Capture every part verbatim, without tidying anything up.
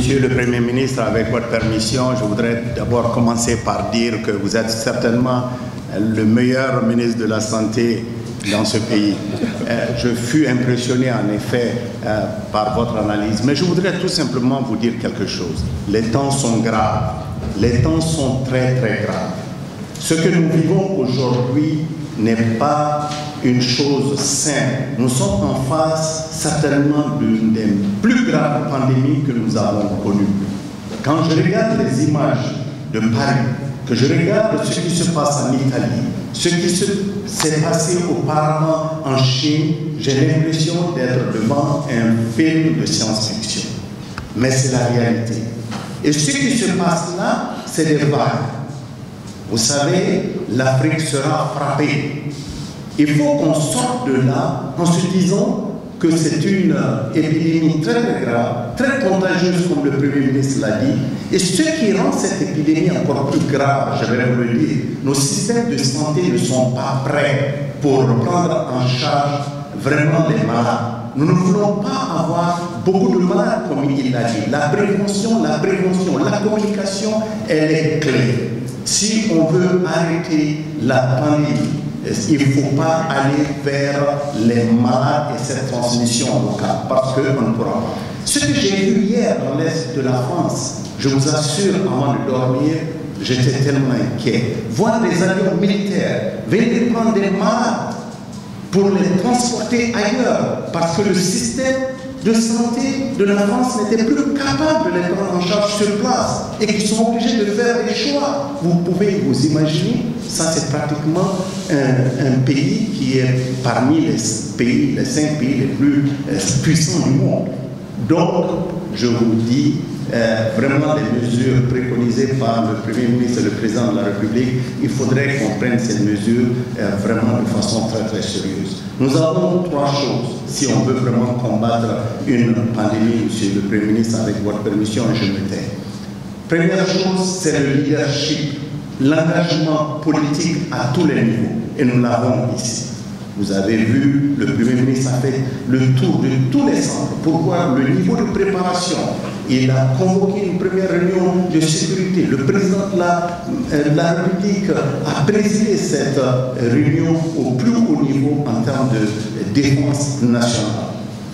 Monsieur le Premier ministre, avec votre permission, je voudrais d'abord commencer par dire que vous êtes certainement le meilleur ministre de la Santé dans ce pays. Euh, je fus impressionné en effet euh, par votre analyse, mais je voudrais tout simplement vous dire quelque chose. Les temps sont graves, les temps sont très très graves. Ce que nous vivons aujourd'hui n'est pas une chose simple. Nous sommes en face certainement d'une des plus graves pandémies que nous avons connues. Quand je regarde les images de Paris, que je regarde ce qui se passe en Italie, ce qui s'est passé auparavant en Chine, j'ai l'impression d'être devant un film de science-fiction. Mais c'est la réalité. Et ce qui se passe là, c'est des vagues. Vous savez, l'Afrique sera frappée. Il faut qu'on sorte de là en se disant que c'est une épidémie très, très grave, très contagieuse, comme le Premier ministre l'a dit. Et ce qui rend cette épidémie encore plus grave, j'aimerais vous le dire, nos systèmes de santé ne sont pas prêts pour prendre en charge vraiment les malades. Nous ne voulons pas avoir beaucoup de malades, comme il l'a dit. La prévention, la prévention, la communication, elle est clé. Si on veut arrêter la pandémie, il ne faut pas aller vers les malades et cette transmission locale, parce qu'on ne pourra pas. Ce que j'ai vu hier dans l'Est de la France, je vous assure, avant de dormir, j'étais tellement inquiet. Voir des avions militaires venir prendre des malades pour les transporter ailleurs, parce que le système de santé de la France n'était plus capable de les prendre en charge sur place et qui sont obligés de faire des choix. Vous pouvez vous imaginer, ça c'est pratiquement un, un pays qui est parmi les pays, les cinq pays les plus euh, puissants du monde. Donc, je vous dis, euh, vraiment les mesures préconisées par le Premier ministre et le Président de la République, il faudrait qu'on prenne ces mesures euh, vraiment de façon très très sérieuse. Nous avons trois choses si on veut vraiment combattre une pandémie, Monsieur le Premier ministre, avec votre permission, et je me tais. Première chose, c'est le leadership, l'engagement politique à tous les niveaux, et nous l'avons ici. Vous avez vu, le Premier ministre a fait le tour de tous les centres pour voir le niveau de préparation. Il a convoqué une première réunion de sécurité. Le président de la, euh, de la République a présidé cette euh, réunion au plus haut niveau en termes de défense nationale.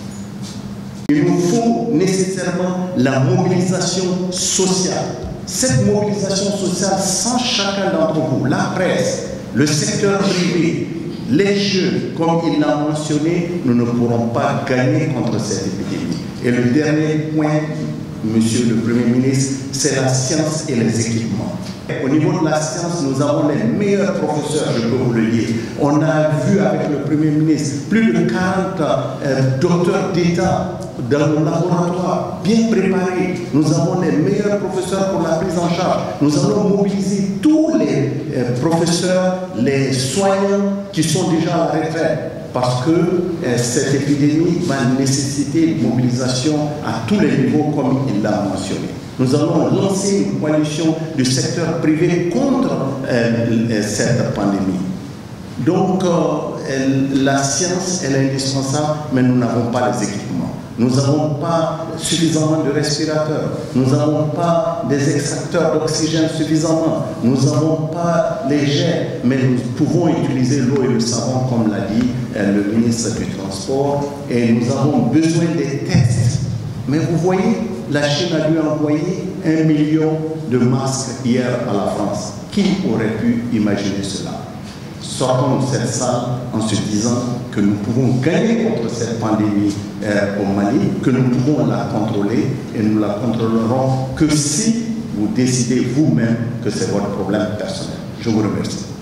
Il nous faut nécessairement la mobilisation sociale. Cette mobilisation sociale, sans chacun d'entre vous, la presse, le secteur privé, les jeunes, comme il l'a mentionné, nous ne pourrons pas gagner contre cette épidémie. Et le dernier point, Monsieur le Premier ministre, c'est la science et les équipements. Au niveau de la science, nous avons les meilleurs professeurs, je peux vous le dire. On a vu avec le Premier ministre plus de quarante euh, docteurs d'État dans nos laboratoires, bien préparés. Nous avons les meilleurs professeurs pour la prise en charge. Nous allons mobiliser tous les euh, professeurs, les soignants qui sont déjà à la retraite. Parce que euh, cette épidémie va nécessiter une mobilisation à tous les niveaux, comme il l'a mentionné. Nous allons lancer une coalition du secteur privé contre euh, cette pandémie. Donc, euh, la science, elle est indispensable, mais nous n'avons pas les équipements. Nous n'avons pas suffisamment de respirateurs. Nous n'avons pas des extracteurs d'oxygène suffisamment. Nous n'avons pas les jets, mais nous pouvons utiliser l'eau et le savon, comme l'a dit euh, le ministre du Transport. Et nous avons besoin des tests. Mais vous voyez, la Chine a dû envoyer un million de masques hier à la France. Qui aurait pu imaginer cela? Sortons de cette salle en se disant que nous pouvons gagner contre cette pandémie euh, au Mali, que nous pouvons la contrôler et nous la contrôlerons que si vous décidez vous-même que c'est votre problème personnel. Je vous remercie.